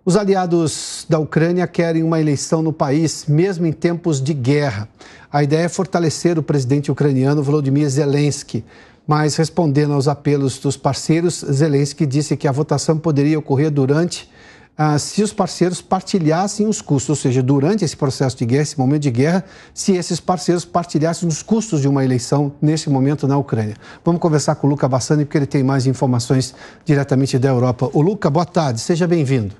Os aliados da Ucrânia querem uma eleição no país, mesmo em tempos de guerra. A ideia é fortalecer o presidente ucraniano Volodymyr Zelensky. Mas, respondendo aos apelos dos parceiros, Zelensky disse que a votação poderia ocorrer se os parceiros partilhassem os custos, ou seja, durante esse processo de guerra, esse momento de guerra, se esses parceiros partilhassem os custos de uma eleição nesse momento na Ucrânia. Vamos conversar com o Luca Bassani, porque ele tem mais informações diretamente da Europa. O Luca, boa tarde, seja bem-vindo.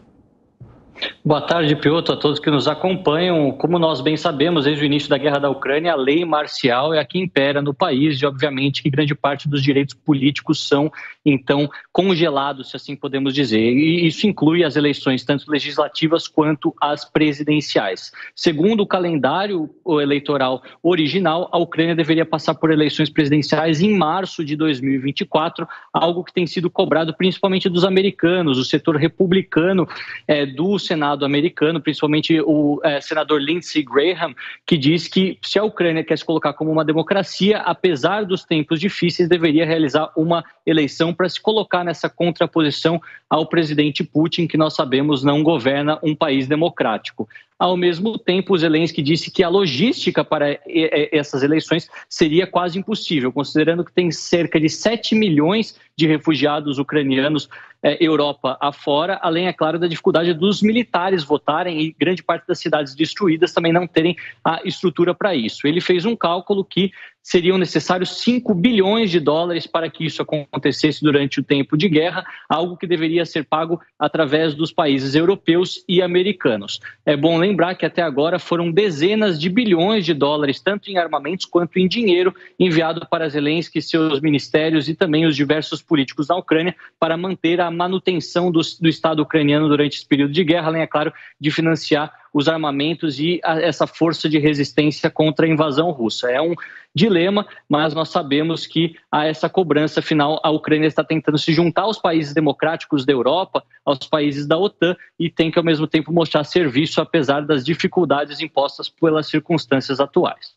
Boa tarde, Piotr, a todos que nos acompanham. Como nós bem sabemos, desde o início da guerra da Ucrânia, a lei marcial é a que impera no país e, obviamente, que grande parte dos direitos políticos são, então, congelados, se assim podemos dizer. E isso inclui as eleições, tanto legislativas quanto as presidenciais. Segundo o calendário eleitoral original, a Ucrânia deveria passar por eleições presidenciais em março de 2024, algo que tem sido cobrado principalmente dos americanos, o setor republicano do Senado americano, principalmente o senador Lindsey Graham, que diz que se a Ucrânia quer se colocar como uma democracia, apesar dos tempos difíceis, deveria realizar uma eleição para se colocar nessa contraposição ao presidente Putin, que nós sabemos não governa um país democrático. Ao mesmo tempo, Zelensky disse que a logística para essas eleições seria quase impossível, considerando que tem cerca de 7 milhões de refugiados ucranianos Europa afora, além, é claro, da dificuldade dos militares votarem e grande parte das cidades destruídas também não terem a estrutura para isso. Ele fez um cálculo que seriam necessários 5 bilhões de dólares para que isso acontecesse durante o tempo de guerra, algo que deveria ser pago através dos países europeus e americanos. É bom lembrar que até agora foram dezenas de bilhões de dólares, tanto em armamentos quanto em dinheiro, enviado para Zelensky, seus ministérios e também os diversos políticos da Ucrânia para manter a manutenção do Estado ucraniano durante esse período de guerra, além, é claro, de financiar os armamentos e essa força de resistência contra a invasão russa. É um dilema, mas nós sabemos que a essa cobrança final a Ucrânia está tentando se juntar aos países democráticos da Europa, aos países da OTAN, e tem que ao mesmo tempo mostrar serviço apesar das dificuldades impostas pelas circunstâncias atuais.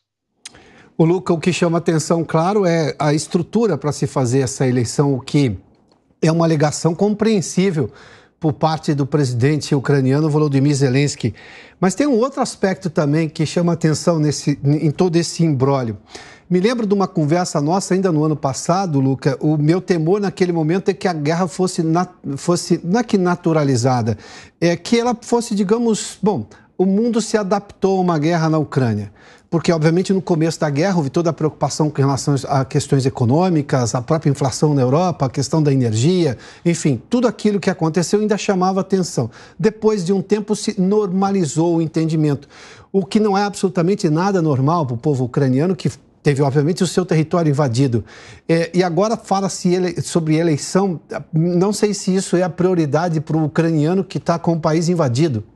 O Luca, o que chama atenção, claro, é a estrutura para se fazer essa eleição, o que é uma alegação compreensível por parte do presidente ucraniano Volodymyr Zelensky. Mas tem um outro aspecto também que chama atenção em todo esse imbróglio. Me lembro de uma conversa nossa ainda no ano passado, Luca, o meu temor naquele momento é que a guerra fosse não é que naturalizada, é que ela fosse, digamos, bom, o mundo se adaptou a uma guerra na Ucrânia. Porque, obviamente, no começo da guerra houve toda a preocupação com relação a questões econômicas, a própria inflação na Europa, a questão da energia, enfim, tudo aquilo que aconteceu ainda chamava atenção. Depois de um tempo se normalizou o entendimento, o que não é absolutamente nada normal para o povo ucraniano, que teve, obviamente, o seu território invadido. E agora fala-se sobre eleição, não sei se isso é a prioridade para o ucraniano que está com o país invadido.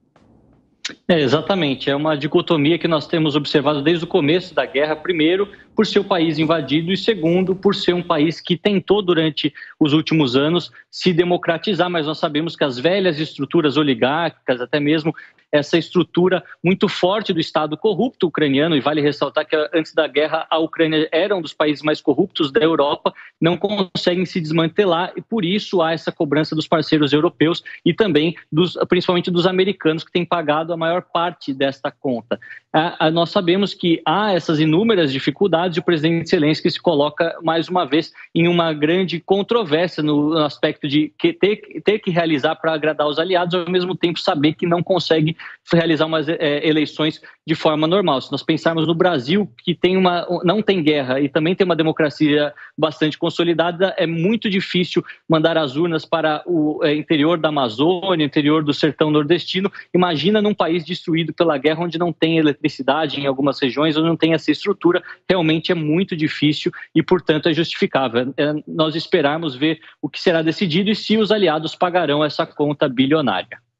Exatamente, é uma dicotomia que nós temos observado desde o começo da guerra, primeiro, por ser o país invadido e segundo, por ser um país que tentou durante os últimos anos se democratizar, mas nós sabemos que as velhas estruturas oligárquicas, até mesmo essa estrutura muito forte do Estado corrupto ucraniano, e vale ressaltar que antes da guerra a Ucrânia era um dos países mais corruptos da Europa, não conseguem se desmantelar e por isso há essa cobrança dos parceiros europeus e também principalmente dos americanos que têm pagado a maior parte desta conta. Nós sabemos que há essas inúmeras dificuldades e o presidente Zelensky se coloca mais uma vez em uma grande controvérsia no aspecto de ter que realizar para agradar os aliados, ao mesmo tempo saber que não consegue realizar umas eleições de forma normal. Se nós pensarmos no Brasil, que não tem guerra e também tem uma democracia bastante consolidada, é muito difícil mandar as urnas para o interior da Amazônia, interior do sertão nordestino. Imagina num país destruído pela guerra, onde não tem eletricidade em algumas regiões, onde não tem essa estrutura, realmente é muito difícil e, portanto, é justificável. Nós esperarmos ver o que será decidido e se os aliados pagarão essa conta bilionária.